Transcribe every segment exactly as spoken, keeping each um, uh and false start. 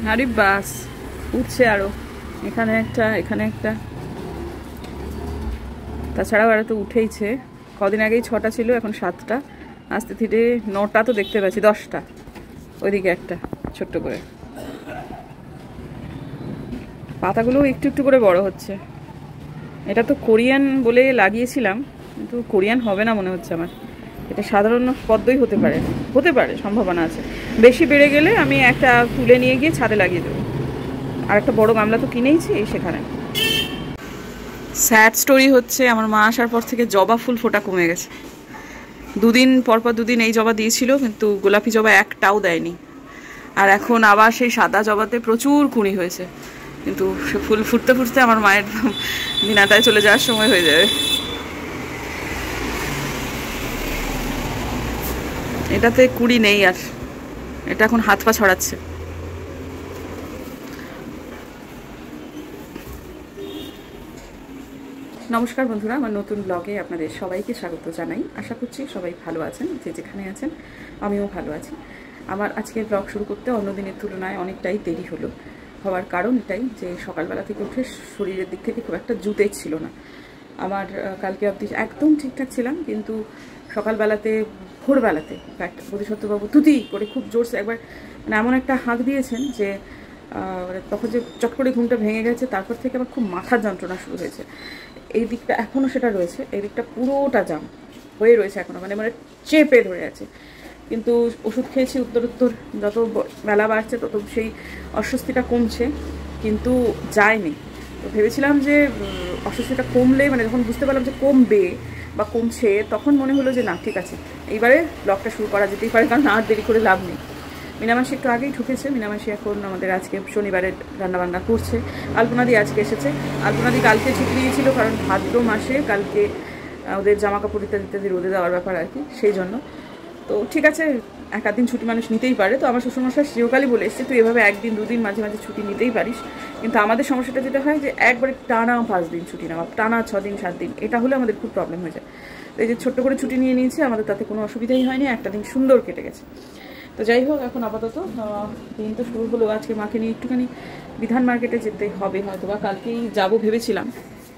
আরে বাস উঠছে আরো, এখানে একটা এখানে একটা, তাছাড়াও আরো তো উঠেইছে। কদিন আগেই ছটা ছিল, এখন সাতটা, আস্তে ধীরে নটা তো দেখতে পাচ্ছি, দশটা। ওইদিকে একটা ছোট্ট করে, পাতাগুলো একটু একটু করে বড় হচ্ছে। এটা তো কোরিয়ান বলে লাগিয়েছিলাম, কিন্তু কোরিয়ান হবে না মনে হচ্ছে আমার। এটা সাধারণ পদ্মই হতে পারে, হতে পারে, সম্ভাবনা আছে। বেশি বেড়ে গেলে আমি একটা তুলে নিয়ে গিয়ে ছাদে লাগিয়ে দেবো। আর একটা বড় গামলা তো কিনেইছি সেখানে। স্যাড স্টোরি হচ্ছে, আমার মা আসার পর থেকে জবা ফুল ফোটা কমে গেছে। দুদিন পর পর দুদিন এই জবা দিয়েছিল, কিন্তু গোলাপি জবা একটাও দেয়নি। আর এখন আবার সেই সাদা জবাতে প্রচুর কুঁড়ি হয়েছে, কিন্তু সে ফুল ফুটতে ফুটতে আমার মায়ের দিনাটায় চলে যাওয়ার সময় হয়ে যাবে। এটাতে কুঁড়ি নেই আর, এটা এখন হাত পা ছড়াচ্ছে। নমস্কার বন্ধুরা, আমার নতুন ব্লগে আপনাদের সবাইকে স্বাগত জানাই। আশা করছি সবাই ভালো আছেন, যে যেখানে আছেন। আমিও ভালো আছি। আমার আজকের ব্লগ শুরু করতে অন্য দিনের তুলনায় অনেকটাই দেরি হলো। হওয়ার কারণ এটাই যে সকালবেলা থেকে উঠে শরীরের দিক থেকে খুব একটা জুতেই ছিল না আমার। কালকে অবধি একদম ঠিকঠাক ছিলাম, কিন্তু সকালবেলাতে ভোরবেলাতে বোধিসত্ত্ববাবু তুতি করে খুব জোরসে একবার মানে এমন একটা হাঁক দিয়েছেন যে তখন যে চট করে ঘুমটা ভেঙে গেছে। তারপর থেকে আমার খুব মাথার যন্ত্রণা শুরু হয়েছে। এই দিকটা এখনও সেটা রয়েছে, এই দিকটা পুরোটা জাম হয়ে রয়েছে এখনও, মানে মানে চেপে ধরে আছে। কিন্তু ওষুধ খেয়েছি উত্তর উত্তর, যত বেলা বাড়ছে তত সেই অস্বস্তিটা কমছে, কিন্তু যায়নি। তো ভেবেছিলাম যে অস্বস্তিটা কমলে, মানে যখন বুঝতে পারলাম যে কমবে বা কমছে, তখন মনে হলো যে না ঠিক আছে, এইবারে ব্লগটা শুরু করা যেতেই পারে, কারণ আর দেরি করে লাভ নেই। মিনামাসি একটু আগেই ঢুকেছে। মিনামাসি এখন আমাদের আজকে শনিবারে রান্নাবান্না করছে। আলপনাদি আজকে এসেছে। আলপনাদি কালকে ছুটি দিয়েছিল, কারণ ভাদ্র মাসে কালকে ওদের জামা কাপড় ইত্যাদি ইত্যাদি রোদে দেওয়ার ব্যাপার আর কি, সেই জন্য। তো ঠিক আছে, এক আধ দিন ছুটি মানুষ নিতেই পারে। তো আমার শ্বশুরমশাই চিরকালই বলে এসছে তুই এভাবে একদিন দুদিন মাঝে মাঝে ছুটি নিতেই পারিস, কিন্তু আমাদের সমস্যাটা যেটা হয় যে একবারে টানা পাঁচ দিন ছুটি নেওয়া, টানা ছ দিন সাত দিন, এটা হলে আমাদের খুব প্রবলেম হয়ে যায়। তো এই যে ছোট্ট করে ছুটি নিয়ে নিয়েছি, আমাদের তাতে কোনো অসুবিধাই হয়নি, একটা দিন সুন্দর কেটে গেছে। তো যাই হোক, এখন আপাতত দিন তো শুরু হলো। আজকে মাকে নিয়ে একটুখানি বিধান মার্কেটে যেতে হবে, হয়তো বা কালকেই যাবো ভেবেছিলাম,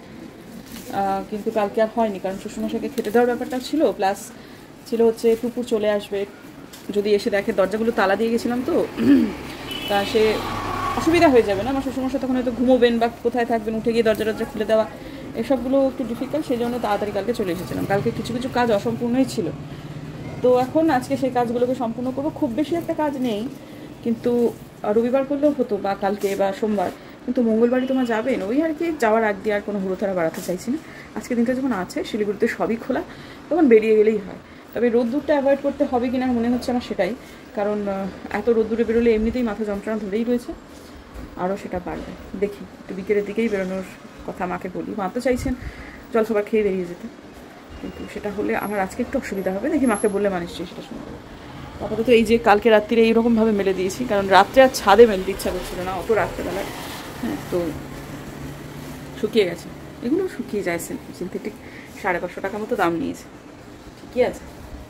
কিন্তু কালকে আর হয়নি, কারণ শ্বশুরমশাইকে খেতে দেওয়ার ব্যাপারটা ছিল, প্লাস ছিল হচ্ছে টুকুর চলে আসবে, যদি এসে দেখে দরজাগুলো তালা দিয়ে গেছিলাম তো, তা সে অসুবিধা হয়ে যাবে না। আমার শ্বশুরমশাই তখন হয়তো ঘুমোবেন বা কোথায় থাকবেন, উঠে গিয়ে দরজা দরজা খুলে দেওয়া, এসবগুলো একটু ডিফিকাল্ট, সেই জন্য তাড়াতাড়ি কালকে চলে এসেছিলাম। কালকে কিছু কিছু কাজ অসম্পূর্ণই ছিল, তো এখন আজকে সেই কাজগুলোকে সম্পূর্ণ করবো। খুব বেশি একটা কাজ নেই, কিন্তু রবিবার করলেও হতো, বা কালকে বা সোমবার, কিন্তু মঙ্গলবারই তোমার যাবেন, ওই আর কি। যাওয়ার আগ দিয়ে আর কোনো হুড়োথাড়া বাড়াতে চাইছি না। আজকে দিনটা যখন আছে, শিলিগুড়িতে সবই খোলা, তখন বেরিয়ে গেলেই হয়। তবে রোদ্দুরটা অ্যাভয়েড করতে হবে কিনা মনে হচ্ছে আমার সেটাই, কারণ এত রোদ্দুরে বেরোলে এমনিতেই মাথা যন্ত্রণা ধরেই রয়েছে, আরও সেটা বাড়বে। দেখি একটু বিকেলের দিকেই বেরোনোর কথা মাকে বলি। মা তো চাইছেন জলখাবার খেয়ে বেরিয়ে যেতে, কিন্তু সেটা হলে আমার আজকে একটু অসুবিধা হবে। দেখি মাকে বললে মানুষ সেটা শুনবো। আপাতত এই যে কালকে রাত্রিরে এইরকমভাবে মেলে দিয়েছি, কারণ রাত্রে আর ছাদে মেলতে ইচ্ছা করছিল না অত রাত্রেবেলায়। হ্যাঁ, তো শুকিয়ে গেছে, এগুলো শুকিয়ে যায়। সিনথেটিক সাড়ে পাঁচশো টাকা মতো দাম নিয়েছে, ঠিকই আছে।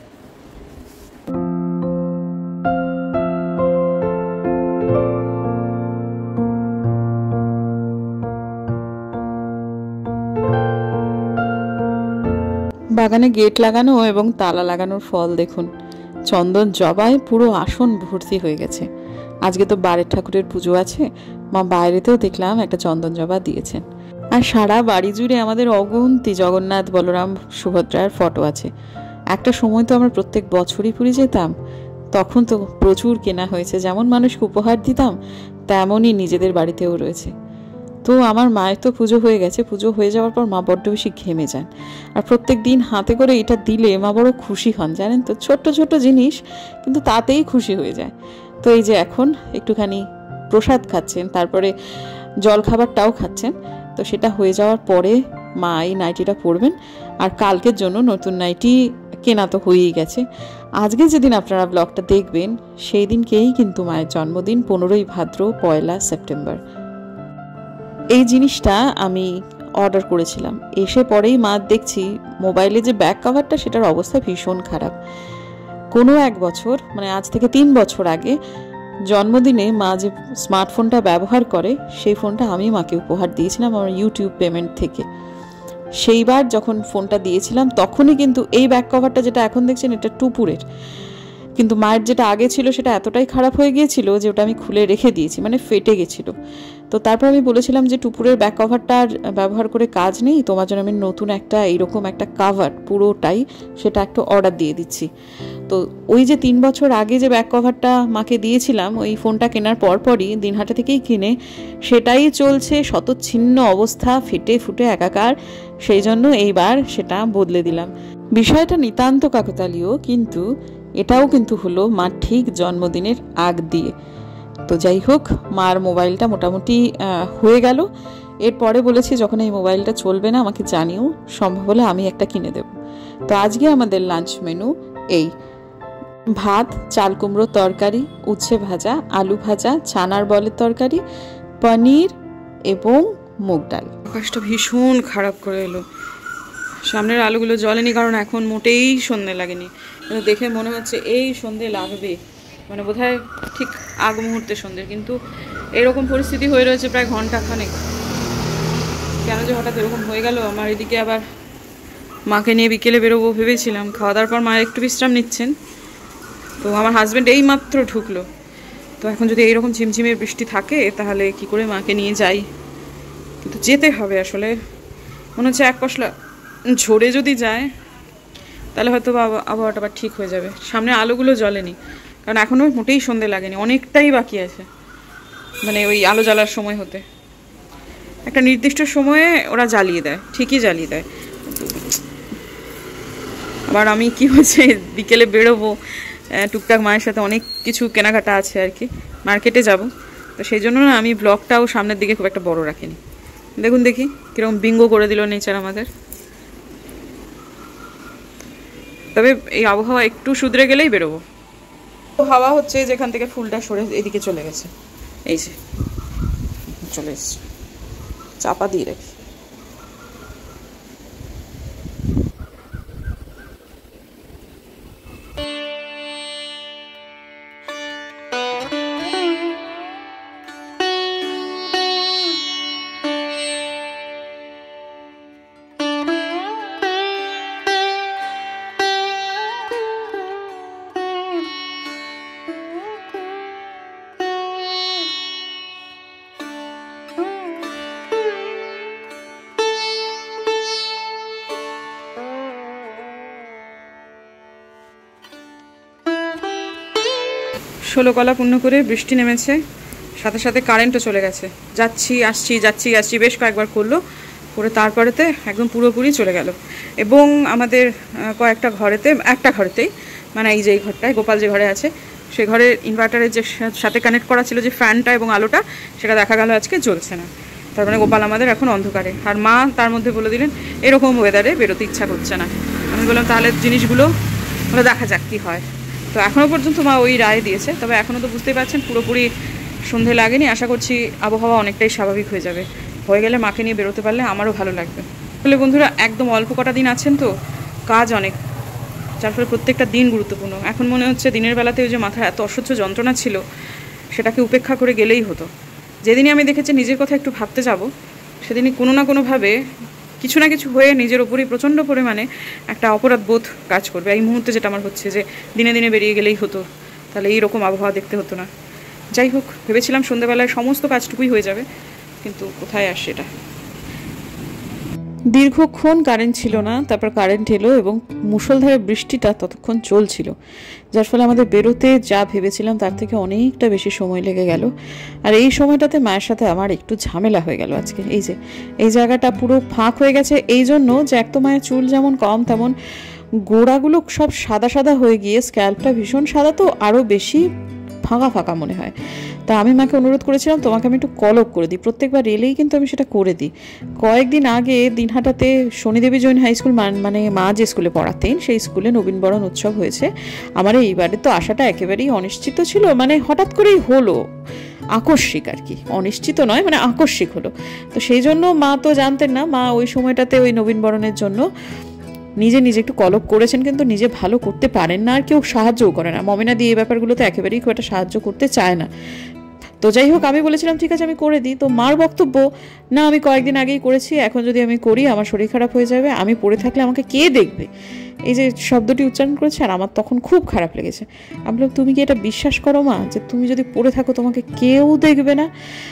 বাগানে গেট লাগানো এবং তালা লাগানোর ফল দেখুন। চন্দন জবায় পুরো আসন ভর্তি হয়ে গেছে। আজকে তো বারের ঠাকুরের পুজো আছে, মা বাইরেতেও দেখলাম একটা চন্দন জবা দিয়েছেন। আর সারা বাড়ি জুড়ে আমাদের অগুন্তি জগন্নাথ বলরাম সুভদ্রার ফটো আছে। একটা সময় তো আমরা প্রত্যেক বছরই পুরী যেতাম, তখন তো প্রচুর কেনা হয়েছে। যেমন মানুষকে উপহার দিতাম, তেমনই নিজেদের বাড়িতেও রয়েছে। তো আমার মায়ের তো পুজো হয়ে গেছে, পুজো হয়ে যাওয়ার পর মা বড্ড বেশি ঘেমে যান, আর প্রত্যেক দিন হাতে করে এটা দিলে মা বড় খুশি হন, জানেন তো। ছোট্ট ছোট্ট জিনিস, কিন্তু তাতেই খুশি হয়ে যায়। তো এই যে এখন একটুখানি প্রসাদ খাচ্ছেন, তারপরে জল খাবারটাও খাচ্ছেন। তো সেটা হয়ে যাওয়ার পরে মা এই নাইটিটা পরবেন, আর কালকের জন্য নতুন নাইটি কেনা তো হয়েই গেছে। আজকে যেদিন আপনারা ব্লগটা দেখবেন, সেই দিনকেই কিন্তু মায়ের জন্মদিন, পনেরোই ভাদ্র, পয়লা সেপ্টেম্বর। এই জিনিসটা আমি অর্ডার করেছিলাম, এসে পরেই মা দেখছি মোবাইলে যে ব্যাক কভারটা, সেটার অবস্থা ভীষণ খারাপ। কোনো এক বছর, মানে আজ থেকে তিন বছর আগে জন্মদিনে মা যে স্মার্টফোনটা ব্যবহার করে সেই ফোনটা আমি মাকে উপহার দিয়েছিলাম আমার ইউটিউব পেমেন্ট থেকে। সেইবার যখন ফোনটা দিয়েছিলাম তখনই কিন্তু এই ব্যাক কভারটা যেটা এখন দেখছেন এটা টুপুরের, কিন্তু মায়ের যেটা আগে ছিল সেটা এতটাই খারাপ হয়ে গিয়েছিল যে ওটা আমি খুলে রেখে দিয়েছি, মানে ফেটে গেছিলো। তো তারপর আমি বলেছিলাম যে টুপুরের ব্যাক কভারটা আর ব্যবহার করে কাজ নেই, তোমার জন্য আমি নতুন একটা এইরকম একটা কাভার পুরোটাই সেটা একটু অর্ডার দিয়ে দিচ্ছি। তো ওই যে তিন বছর আগে যে ব্যাক কভারটা মাকে দিয়েছিলাম ওই ফোনটা কেনার পরপরই দিনহাটা থেকেই কিনে সেটাই চলছে শতচ্ছিন্ন অবস্থা, ফেটে ফুটে একাকার। সেই জন্য এইবার সেটা বদলে দিলাম। বিষয়টা নিতান্ত কাকতালীয়, কিন্তু এটাও কিন্তু হলো মার ঠিক জন্মদিনের আগ দিয়ে। তো যাই হোক, মার মোবাইলটা মোটামুটি হয়ে গেল। এরপরে বলেছি যখন এই মোবাইলটা চলবে না আমাকে জানিও, সম্ভব হলে আমি একটা কিনে দেব। তো আজকে আমাদের লাঞ্চ মেনু এই: ভাত, চাল কুমড়ো তরকারি, উচ্ছে ভাজা, আলু ভাজা, ছানার বলের তরকারি, পনির এবং মুগ ডাল। আকাশটা ভীষণ খারাপ করে এলো, সামনের আলুগুলো জ্বলেনি কারণ এখন মোটেই সন্ধে লাগেনি। দেখে মনে হচ্ছে এই সন্ধে লাগবে, মানে বোধহয় ঠিক আগ মুহূর্তে সন্ধে, কিন্তু এরকম পরিস্থিতি হয়ে রয়েছে প্রায় ঘন্টা খানেক। কেন যে হঠাৎ এরকম হয়ে গেল। আমার এদিকে আবার মাকে নিয়ে বিকেলে বেরোবো ভেবেছিলাম, খাওয়া দাওয়ার পর মা একটু বিশ্রাম নিচ্ছেন। তো আমার হাজব্যান্ড এই মাত্র ঢুকলো, তো এখন যদি এইরকম ঝিমঝিমের বৃষ্টি থাকে তাহলে কি করে মাকে নিয়ে যাই, কিন্তু যেতে হবে আসলে। মনে হচ্ছে এক পশলা ঝরে যদি যায় তাহলে হয়তো আবহাওয়াটা আবার ঠিক হয়ে যাবে। সামনে আলোগুলো জ্বলেনি কারণ এখনও মোটেই সন্ধে লাগেনি, অনেকটাই বাকি আছে, মানে ওই আলো জ্বালার সময় হতে। একটা নির্দিষ্ট সময়ে ওরা জ্বালিয়ে দেয়, ঠিকই জ্বালিয়ে দেয়। আবার আমি কি হয়েছে বিকেলে বেরোবো, টুকটাক মায়ের সাথে অনেক কিছু কেনাকাটা আছে আর কি, মার্কেটে যাব। তো সেই জন্য না আমি ব্লগটাও সামনের দিকে খুব একটা বড় রাখিনি। দেখুন দেখি কীরকম বিঙ্গো করে দিল নেচার আমাদের। তবে এই আবহাওয়া একটু শুধরে গেলেই বেরোবো। হাওয়া হচ্ছে যেখান থেকে ফুলটা সরে এদিকে চলে গেছে, এই যে চলে এসছে, চাপা দিয়ে রাখি। ষোলো কলা পূর্ণ করে বৃষ্টি নেমেছে, সাথে সাথে কারেন্টও চলে গেছে। যাচ্ছি আসছি যাচ্ছি আসছি বেশ কয়েকবার করলো, করে তারপরেতে একদম পুরোপুরি চলে গেল। এবং আমাদের কয়েকটা ঘরেতে, একটা ঘরেতেই, মানে এই যে এই ঘরটায় গোপাল যে ঘরে আছে সে ঘরের ইনভার্টারের যে সাথে কানেক্ট করা ছিল যে ফ্যানটা এবং আলোটা, সেটা দেখা গেল আজকে জ্বলছে না। তার মানে গোপাল আমাদের এখন অন্ধকারে। আর মা তার মধ্যে বলে দিলেন এরকম ওয়েদারে বেরোতে ইচ্ছা করছে না। আমি বললাম তাহলে জিনিসগুলো দেখা যাক কী হয়। তো এখনও পর্যন্ত মা ওই রায় দিয়েছে, তবে এখনও তো বুঝতেই পারছেন পুরোপুরি সন্ধে লাগেনি। আশা করছি আবহাওয়া অনেকটাই স্বাভাবিক হয়ে যাবে, হয়ে গেলে মাকে নিয়ে বেরোতে পারলে আমারও ভালো লাগবে। তাহলে বন্ধুরা একদম অল্প কটা দিন আছেন তো, কাজ অনেক, যার ফলে প্রত্যেকটা দিন গুরুত্বপূর্ণ। এখন মনে হচ্ছে দিনের বেলাতে ওই যে মাথায় এত অসহ্য যন্ত্রণা ছিল সেটাকে উপেক্ষা করে গেলেই হতো। যেদিনই আমি দেখেছি নিজের কথা একটু ভাবতে যাব সেদিনই কোনো না কোনোভাবে কিছু না কিছু হয়ে নিজের ওপরই প্রচণ্ড পরিমাণে একটা অপরাধ বোধ কাজ করবে। এই মুহূর্তে যেটা আমার হচ্ছে যে দিনে দিনে বেরিয়ে গেলেই হতো, তাহলে এইরকম আবহাওয়া দেখতে হতো না। যাই হোক, ভেবেছিলাম সন্ধ্যাবেলায় সমস্ত কাজটুকুই হয়ে যাবে, কিন্তু কোথায় আর সেটা। দীর্ঘক্ষণ কারেন্ট ছিল না, তারপর কারেন্ট এলো এবং মুষলধারে বৃষ্টিটা ততক্ষণ চলছিল, যার ফলে আমাদের বেরোতে যা ভেবেছিলাম তার থেকে অনেকটা বেশি সময় লেগে গেল। আর এই সময়টাতে মায়ের সাথে আমার একটু ঝামেলা হয়ে গেল আজকে। এই যে এই জায়গাটা পুরো ফাঁক হয়ে গেছে, এই জন্য যে এক তো মায়ের চুল যেমন কম তেমন গোড়াগুলো সব সাদা সাদা হয়ে গিয়ে স্ক্যাল্পটা ভীষণ সাদা, তো আরও বেশি ফাঁকা ফাঁকা মনে হয়। তা আমি মাকে অনুরোধ করেছিলাম তোমাকে আমি একটু কলপ করে দিই, প্রত্যেকবার এলেই কিন্তু আমি সেটা করে দিই। কয়েকদিন আগে দিনহাটাতে শনিদেবী জৈন হাই স্কুল, মানে মা যে স্কুলে পড়াতেন সেই স্কুলে নবীনবরণ উৎসব হয়েছে। আমার এইবারে তো আসাটা একেবারেই অনিশ্চিত ছিল, মানে হঠাৎ করেই হলো, আকস্মিক আর কি, অনিশ্চিত নয় মানে আকস্মিক হলো। তো সেই জন্য মা তো জানতেন না, মা ওই সময়টাতে ওই নবীনবরণের জন্য নিজে নিজে একটু কলপ করেছেন, কিন্তু নিজে ভালো করতে পারেন না আর কেউ সাহায্যও করে না। মমিনা দিয়ে এই ব্যাপারগুলোতে একেবারেই খুব একটা সাহায্য করতে চায় না। তো যাই হোক, আমি বলেছিলাম ঠিক আছে আমি করে দিই। তো মার বক্তব্য, না আমি কয়েকদিন আগেই করেছি, এখন যদি আমি করি আমার শরীর খারাপ হয়ে যাবে, আমি পড়ে থাকলে আমাকে কে দেখবে, এই যে শব্দটি উচ্চারণ করেছে। আর আমার তখন খুব খারাপ লেগেছে। আমি বললাম তুমি কি এটা বিশ্বাস করো মা, যে তুমি যদি পড়ে থাকো তোমাকে কেউ দেখবে না?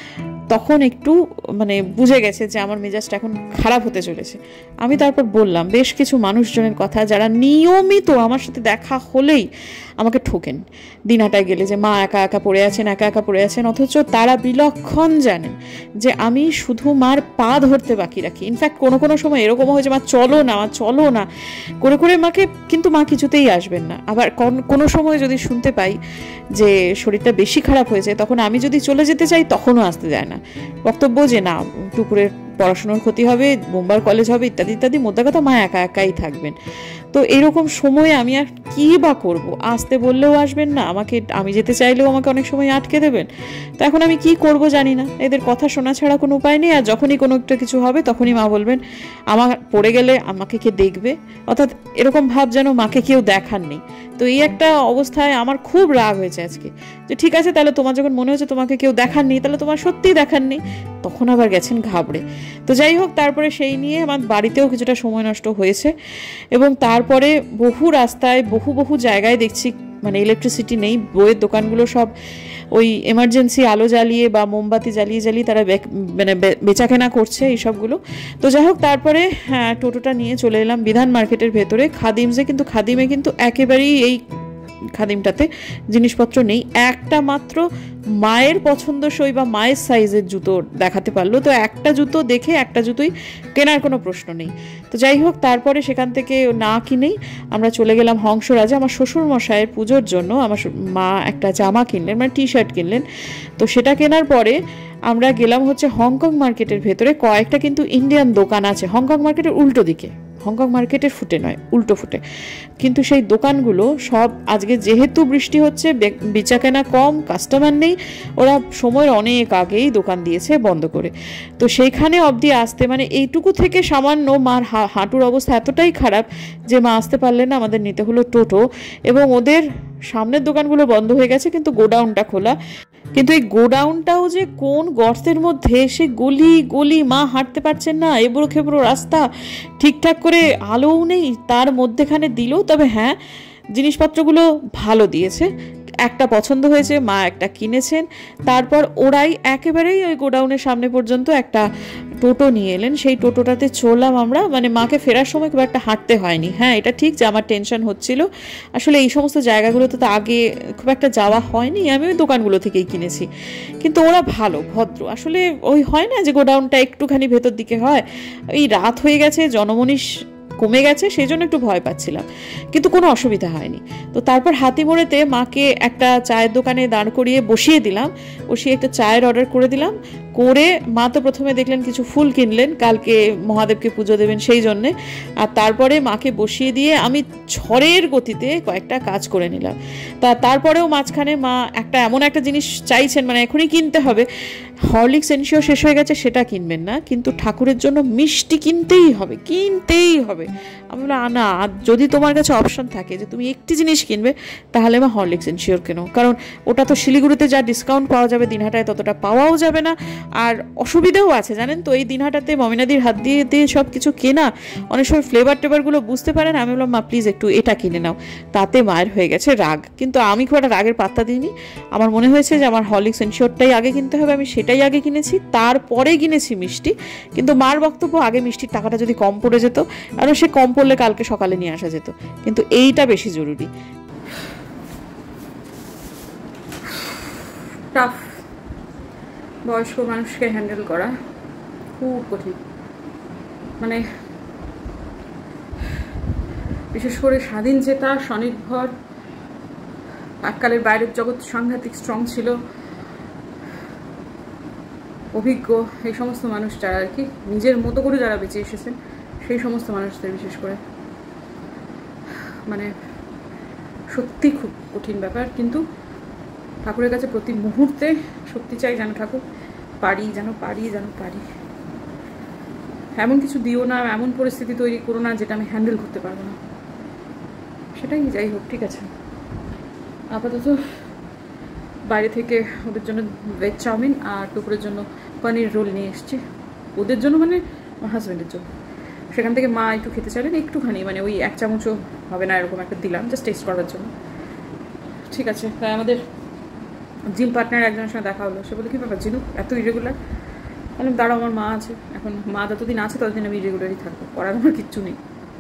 তখন একটু মানে বুঝে গেছে যে আমার মেজাজটা এখন খারাপ হতে চলেছে। আমি তারপর বললাম বেশ কিছু মানুষজনের কথা যারা নিয়মিত আমার সাথে দেখা হলেই আমাকে ঠোকেন দিনহাটায় গেলে, যে মা একা একা পড়ে আছেন, একা একা পড়ে আছেন, অথচ তারা বিলক্ষণ জানেন যে আমি শুধু মার পা ধরতে বাকি রাখি। ইনফ্যাক্ট কোনো কোনো সময় এরকমও হয় যে মা চলো না, মা চলো না করে করে মাকে, কিন্তু মা কিছুতেই আসবেন না। আবার কোনো সময় যদি শুনতে পাই যে শরীরটা বেশি খারাপ হয়েছে, তখন আমি যদি চলে যেতে চাই তখনও আসতে যায় না। বক্তব্য যে না দুপুরের পড়াশোনার ক্ষতি হবে, বোম্বার কলেজ হবে ইত্যাদি ইত্যাদি, মোদ্দা কথা মা একা একাই থাকবেন। তো এরকম সময়ে আমি আর কী বা করবো? আসতে বললেও আসবেন না, আমাকে আমি যেতে চাইলেও আমাকে অনেক সময় আটকে দেবেন। তো এখন আমি কি করব জানি না, এদের কথা শোনা ছাড়া কোনো উপায় নেই। আর যখনই কোনো একটা কিছু হবে তখনই মা বলবেন আমার পড়ে গেলে আমাকে কে দেখবে, অর্থাৎ এরকম ভাব যেন মাকে কেউ দেখার নেই। তো এই একটা অবস্থায় আমার খুব রাগ হয়েছে আজকে, যে ঠিক আছে তাহলে তোমার যখন মনে হচ্ছে তোমাকে কেউ দেখার নেই, তাহলে তোমার সত্যিই দেখার নেই। তখন আবার গেছেন ঘাবড়ে। তো যাই হোক, তারপরে সেই নিয়ে আমার বাড়িতেও কিছুটা সময় নষ্ট হয়েছে। এবং তারপরে বহু রাস্তায় বহু বহু জায়গায় দেখছি মানে ইলেকট্রিসিটি নেই, বইয়ের দোকানগুলো সব ওই এমার্জেন্সি আলো জ্বালিয়ে বা মোমবাতি জ্বালিয়ে জ্বালিয়ে তারা মানে বেচাকেনা করছে এইসবগুলো। তো যাই হোক, তারপরে হ্যাঁ টোটোটা নিয়ে চলে এলাম বিধান মার্কেটের ভেতরে খাদিমসে। কিন্তু খাদিমে কিন্তু একেবারেই এই খাদিমটাতে জিনিসপত্র নেই। একটা মাত্র মায়ের পছন্দসই বা মায়ের সাইজের জুতো দেখাতে পারলো। তো একটা জুতো দেখে একটা জুতোই কেনার কোনো প্রশ্ন নেই। তো যাই হোক, তারপরে সেখান থেকে না কিনেই আমরা চলে গেলাম হংসরাজে আমার শ্বশুর মশাইয়ের পুজোর জন্য। আমার মা একটা জামা কিনলেন, মানে টি শার্ট কিনলেন। তো সেটা কেনার পরে আমরা গেলাম হচ্ছে হংকং মার্কেটের ভেতরে। কয়েকটা কিন্তু ইন্ডিয়ান দোকান আছে হংকং মার্কেটের উল্টো দিকে, হংকং মার্কেটের ফুটে নয়, উল্টো ফুটে। কিন্তু সেই দোকানগুলো সব আজকে যেহেতু বৃষ্টি হচ্ছে, বেচাকেনা কম, কাস্টমার নেই, ওরা সময়ের অনেক আগেই দোকান দিয়েছে বন্ধ করে। তো সেইখানে অবধি আসতে মানে এইটুকু থেকে সামান্য মার হাঁটুর অবস্থা এতটাই খারাপ যে মা আসতে পারলেন না, আমাদের নিতে হলো টোটো। এবং ওদের সামনের দোকানগুলো বন্ধ হয়ে গেছে কিন্তু গোডাউনটা খোলা। কিন্তু এই গোডাউনটাও যে কোন গর্তের মধ্যে, সে গলি গলি, মা হাঁটতে পারছেন না, এবড়ো খেবড়ো রাস্তা, ঠিকঠাক করে আলোও নেই, তার মধ্যেখানে দিল। তবে হ্যাঁ, জিনিসপত্রগুলো ভালো দিয়েছে, একটা পছন্দ হয়েছে, মা একটা কিনেছেন। তারপর ওরাই একেবারেই ওই গোডাউনের সামনে পর্যন্ত একটা টোটো নিয়ে এলেন, সেই টোটোটাতে চললাম আমরা। মানে মাকে ফেরার সময় খুব একটা হাঁটতে হয়নি। হ্যাঁ, এটা ঠিক যে আমার টেনশন হচ্ছিল, আসলে এই সমস্ত জায়গাগুলোতে তো আগে খুব একটা যাওয়া হয়নি, আমি ওই দোকানগুলো থেকেই কিনেছি। কিন্তু ওরা ভালো ভদ্র, আসলে ওই হয় না যে গোডাউনটা একটুখানি ভেতর দিকে হয়, এই রাত হয়ে গেছে, জনমনীষ কমে গেছে, সেই জন্য একটু ভয় পাচ্ছিলাম, কিন্তু কোনো অসুবিধা হয়নি। তো তারপর হাতিমোড়েতে মাকে একটা চায়ের দোকানে দাঁড় করিয়ে বসিয়ে দিলাম, বসিয়ে একটা চায়ের অর্ডার করে দিলাম। করে মা তো প্রথমে দেখলেন কিছু ফুল কিনলেন, কালকে মহাদেবকে পুজো দেবেন সেই জন্যে। আর তারপরে মাকে বসিয়ে দিয়ে আমি ঝড়ের গতিতে কয়েকটা কাজ করে নিলাম। তা তারপরেও মাঝখানে মা একটা এমন একটা জিনিস চাইছেন, মানে এখনই কিনতে হবে। হরলিক্স এনশিওর শেষ হয়ে গেছে, সেটা কিনবেন না, কিন্তু ঠাকুরের জন্য মিষ্টি কিনতেই হবে, কিনতেই হবে। আমি বললাম না, যদি তোমার কাছে অপশন থাকে যে তুমি একটি জিনিস কিনবে, তাহলে মা হরলিক্স এনশিওর কেনো, কারণ ওটা তো শিলিগুড়িতে যা ডিসকাউন্ট পাওয়া যাবে দিনহাটায় ততটা পাওয়াও যাবে না। আর অসুবিধাও আছে জানেন তো, এই দিনহাটাতে মমিনাদির হাত দিয়ে দিয়ে সব কিছু কেনা, অনেক সময় ফ্লেভার টেভারগুলো বুঝতে পারে না। আমি বললাম মা প্লিজ একটু এটা কিনে নাও। তাতে মায়ের হয়ে গেছে রাগ, কিন্তু আমি খুব একটা রাগের পাত্তা দিইনি। আমার মনে হয়েছে যে আমার হরলিক্স এনশিওরটাই আগে কিনতে হবে, আমি সেটাই আগে কিনেছি, তারপরে কিনেছি মিষ্টি। কিন্তু মার বক্তব্য আগে মিষ্টির টাকাটা যদি কম পড়ে যেত, আর সে কম পড়লে কালকে সকালে নিয়ে আসা যেত, কিন্তু এইটা বেশি জরুরি। টাফ বয়স্ক মানুষকে হ্যান্ডেল করা খুব কঠিন, মানে বিশেষ করে স্বাধীন চেতা, স্বনির্ভর, এককালের বাইরের জগৎ সাংঘাতিক স্ট্রং ছিল, অভিজ্ঞ, এই সমস্ত মানুষ যারা আর কি নিজের মতো করে যারা বেঁচে এসেছেন, সেই সমস্ত মানুষদের বিশেষ করে মানে সত্যি খুব কঠিন ব্যাপার। কিন্তু ঠাকুরের কাছে প্রতি মুহূর্তে শক্তি চাই, যেন ঠাকুর পারি, যেন পারি, যেন পারি। এমন কিছু দিও না, এমন পরিস্থিতি তৈরি করো না যেটা আমি হ্যান্ডেল করতে পারবো না। সেটাই যাই হোক, ঠিক আছে। আপাতত বাইরে থেকে ওদের জন্য ভেজ চাউমিন আর টুকরের জন্য পনির রোল নিয়ে এসেছি। ওদের জন্য মানে আমার হাজব্যান্ডের জন্য। সেখান থেকে মা একটু খেতে চাইলেন, একটুখানি, মানে ওই এক চামচও হবে না এরকম একটা দিলাম, জাস্ট টেস্ট করার জন্য। ঠিক আছে। তাই আমাদের জিম পার্টনার একজনের সঙ্গে দেখা হলো। সে বলে কি ব্যাপার জিনু এত ইরেগুলার? বললাম দাঁড়াও, আমার মা আছে, এখন মা যতদিন আছে ততদিন আমি ইরেগুলারই থাকবো, করার আমার কিচ্ছু নেই।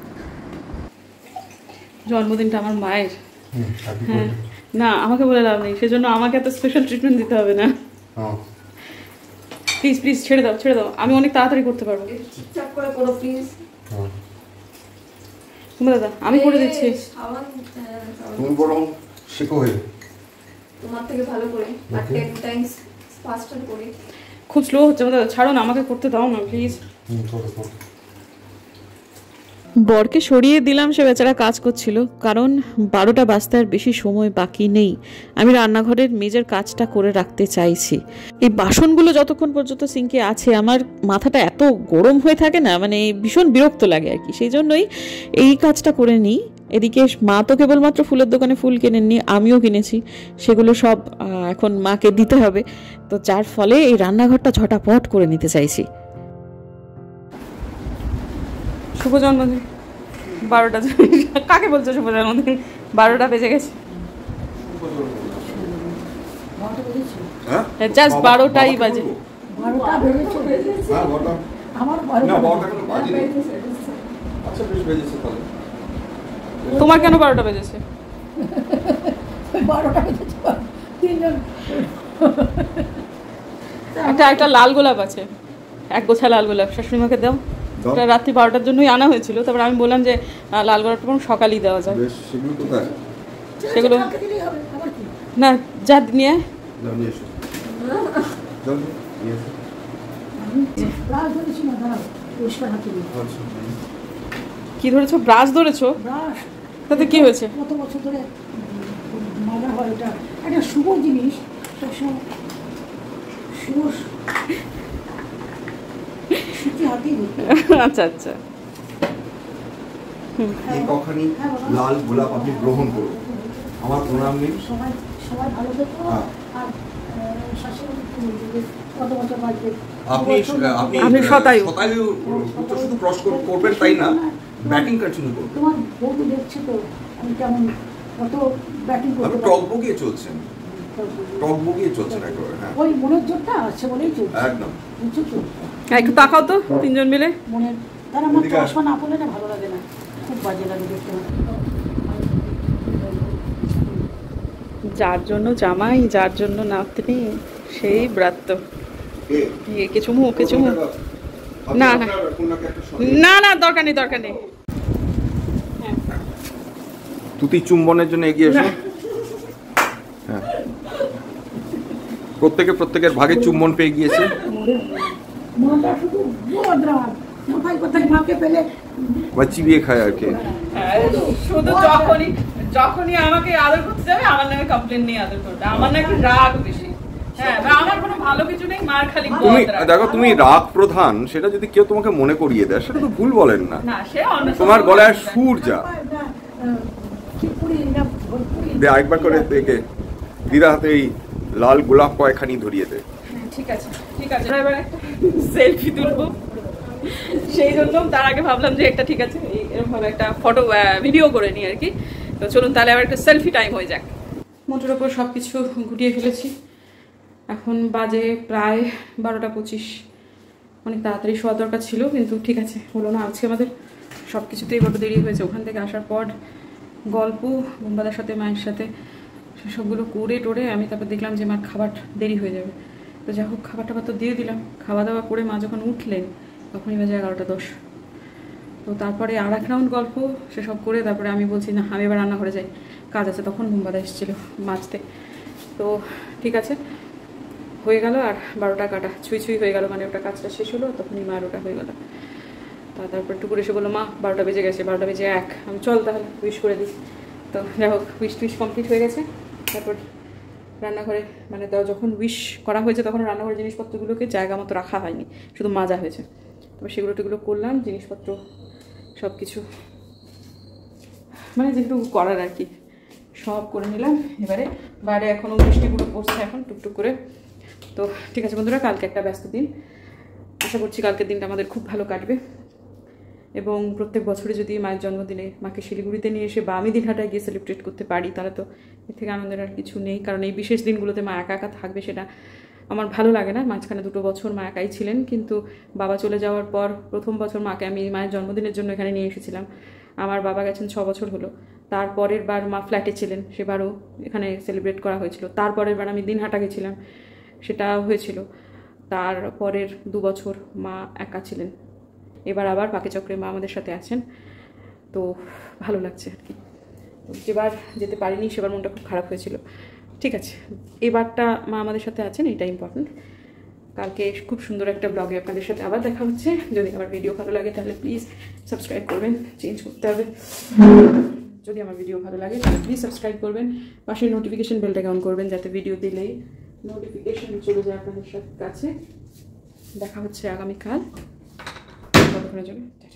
জন্মদিনটা আমার মায়ের। হ্যাঁ, না আমাকে বলে লাভ নেই, সেজন্য আমাকে এত স্পেশাল ট্রিটমেন্ট দিতে হবে না। প্লিজ প্লিজ ছেড়ে দাও, ছেড়ে দাও, আমি অনেক তাড়াতাড়ি করতে পারবো। চুপচাপ করে করো প্লিজ। তুমি দাদা আমি করে দিচ্ছি। তুমি বরং শেখো হয়ে তোমার থেকে ভালো করে আর টেন টাইমস ফাস্টার করে। খুব স্লো হচ্ছে দাদা, ছাড়ো না, আমাকে করতে দাও না প্লিজ। বরকে সরিয়ে দিলাম, সে বেচারা কাজ করছিল, কারণ বারোটা বাজতে আর বেশি সময় বাকি নেই। আমি রান্নাঘরের মেজের কাজটা করে রাখতে চাইছি। এই বাসনগুলো যতক্ষণ পর্যন্ত সিঙ্কে আছে আমার মাথাটা এত গরম হয়ে থাকে না, মানে ভীষণ বিরক্ত লাগে আর কি, সেই জন্যই এই কাজটা করে নিই। এদিকে মা তো কেবলমাত্র ফুলের দোকানে ফুল কিনেননি, আমিও কিনেছি, সেগুলো সব এখন মাকে দিতে হবে। তো যার ফলে এই রান্নাঘরটা ঝটাপট করে নিতে চাইছি। শুভ জন্মদিন। বারোটা কাকে বলছো শুভ জন্মদিন? বারোটা বেজে গেছে, জাস্ট বারোটাই বাজে। তোমার কেন বারোটা বেজেছে? একটা একটা লাল গোলাপ আছে, এক গোছা লাল গোলাপ শাশুড়িমাকে দাও। ওটা রাত্রি বারোটার জন্যই আনা হয়েছিল, তারপর আমি বললাম যে লাল গোলাপটা বরং সকালেই দেওয়া যায়। সেগুলো না, যা নিয়ে কি ধরেছো? ব্রাশ ধরেছো? তাতে কি হয়েছে? কত বছর ধরে মাজা হয়, এটা একটা শুভ জিনিস, শুভ আচ্ছা আচ্ছা। এই কখানি লাল গোলাপ আপনি গ্রহণ করুন, আমার প্রণাম নিন। সবাই সবাই ভালো থেকো। আর কত বছর বাঁচবে আপনি আপনি আপনি শতায়ু শতায়ু শুধু ক্রস করবেন তাই না, ব্যাটিং কন্টিনিউ করুন। তোমার বন্ধু দেখছে তো আমি কেমন কত ব্যাটিং করতে আপনি টক বগিয়ে চলছেন, টক বগিয়ে চলছেন একেবারে। হ্যাঁ, ওই মনের জোরটা আছে বলেই চলছে একদম। বুঝছো তো? একটু তাকাও তো তিনজন মিলে। মনের তার আমার চশমা না পড়লে না ভালো লাগে না, খুব বাজে লাগে দেখতে। যার জন্য জামাই, যার জন্য নাতনি, সেই ব্রাত্য। কিছু মুখ কিছু মুখ না না না, দরকার নেই দরকার নেই। তুতি চুম্বনের জন্য এগিয়ে এসো। হ্যাঁ, প্রত্যেকে প্রত্যেকের ভাগে চুম্বন পেয়ে গিয়েছে। চিবিয়ে খায় আর কি। শুধু যখনই যখনই আমাকে আদর করতে যাবে আমার নামে কমপ্লেন নিয়ে আদর করবে, আমার নাকি রাগ বেশি। হ্যাঁ, আমার কোনো ভালো কিছু নেই, মার খালি। তুমি দেখো, তুমি রাগ প্রধান, সেটা যদি কেউ তোমাকে মনে করিয়ে দেয় সেটা তো ভুল বলেন না। তোমার গলায় সুর যা দে, আরেকবার করে দেখে দিদা হাতে এই লাল গোলাপ কয়েকখানি ধরিয়ে দে। ঠিক আছে ঠিক আছে, এবার একটা সেলফি তুলবো, সেই জন্য তার আগে ভাবলাম যে একটা ঠিক আছে এরকম ভাবে একটা ফটো ভিডিও করে নিই আর কি। তো চলুন তাহলে আবার একটা সেলফি টাইম হয়ে যাক। মোটের ওপর সব কিছু গুটিয়ে ফেলেছি, এখন বাজে প্রায় বারোটা পঁচিশ। অনেক তাড়াতাড়ি শোয়া দরকার ছিল, কিন্তু ঠিক আছে হলো না। আজকে আমাদের সব কিছুতেই বড় দেরি হয়েছে। ওখান থেকে আসার পর গল্প বোম্বাদার সাথে, মায়ের সাথে, সেসবগুলো করে টোরে আমি তারপর দেখলাম যে মার খাবার দেরি হয়ে যাবে। তো যাই হোক, খাবার টাবার তো দিয়ে দিলাম। খাওয়া দাওয়া করে মা যখন উঠলেন তখনই বাজে এগারোটা দশ। তো তারপরে আর এক রাউন্ড গল্প সেসব করে তারপরে আমি বলছি না আমি এবার রান্নাঘরে যাই, কাজ আছে। তখন বোম্বাদা এসেছিলো মাজতে। তো ঠিক আছে, হয়ে গেল। আর বারোটা কাটা ছুঁই ছুঁই হয়ে গেল, মানে ওটা কাজটা শেষ হলো তখনই মার ওটা হয়ে গেল। তা তারপর টুকুর এসে বললো মা বারোটা বেজে গেছে, বারোটা বেজে এক। আমি চল তাহলে উইশ করে দিই। তো যাই হোক, উইশ টুইশ কমপ্লিট হয়ে গেছে। তারপর রান্নাঘরে মানে যখন উইশ করা হয়েছে তখন রান্নাঘরের জিনিসপত্রগুলোকে জায়গা মতো রাখা হয়নি, শুধু মাজা হয়েছে। তবে সেগুলো টেগুলো করলাম, জিনিসপত্র সব কিছু মানে যেটুকু করার আর কি সব করে নিলাম। এবারে বাইরে এখনও বৃষ্টিগুলো পড়ছে এখন টুকটুক করে। তো ঠিক আছে বন্ধুরা, কালকে একটা ব্যস্ত দিন, আশা করছি কালকের দিনটা আমাদের খুব ভালো কাটবে। এবং প্রত্যেক বছরে যদি মায়ের জন্মদিনে মাকে শিলিগুড়িতে নিয়ে এসে বা আমি দিনহাটায় গিয়ে সেলিব্রেট করতে পারি, তাহলে তো এর থেকে আনন্দের আর কিছু নেই। কারণ এই বিশেষ দিনগুলোতে মা একা একা থাকবে, সেটা আমার ভালো লাগে না। মাঝখানে দুটো বছর মা একাই ছিলেন, কিন্তু বাবা চলে যাওয়ার পর প্রথম বছর মাকে আমি মায়ের জন্মদিনের জন্য এখানে নিয়ে এসেছিলাম। আমার বাবা গেছেন ছ বছর হলো। তারপরের বার মা ফ্ল্যাটে ছিলেন, সেবারও এখানে সেলিব্রেট করা হয়েছিল। তারপরের বার আমি দিনহাটা গেছিলাম, সেটা হয়েছিল। তারপরের দু বছর মা একা ছিলেন। এবার আবার পাকে চক্রে মা আমাদের সাথে আছেন, তো ভালো লাগছে আর কি। যেবার যেতে পারিনি সেবার মনটা খুব খারাপ হয়েছিল। ঠিক আছে, এবারটা মা আমাদের সাথে আছেন, এটা ইম্পর্টেন্ট। কালকে খুব সুন্দর একটা ব্লগে আপনাদের সাথে আবার দেখা হচ্ছে। যদি আমার ভিডিও ভালো লাগে তাহলে প্লিজ সাবস্ক্রাইব করবেন, চেঞ্জ করতে হবে। যদি আমার ভিডিও ভালো লাগে তাহলে প্লিজ সাবস্ক্রাইব করবেন, পাশে নোটিফিকেশন বেলটাকে অন করবেন যাতে ভিডিও দিলেই নোটিফিকেশন চলে যায় আপনাদের কাছে। দেখা হচ্ছে আগামীকাল। ততক্ষণের জন্য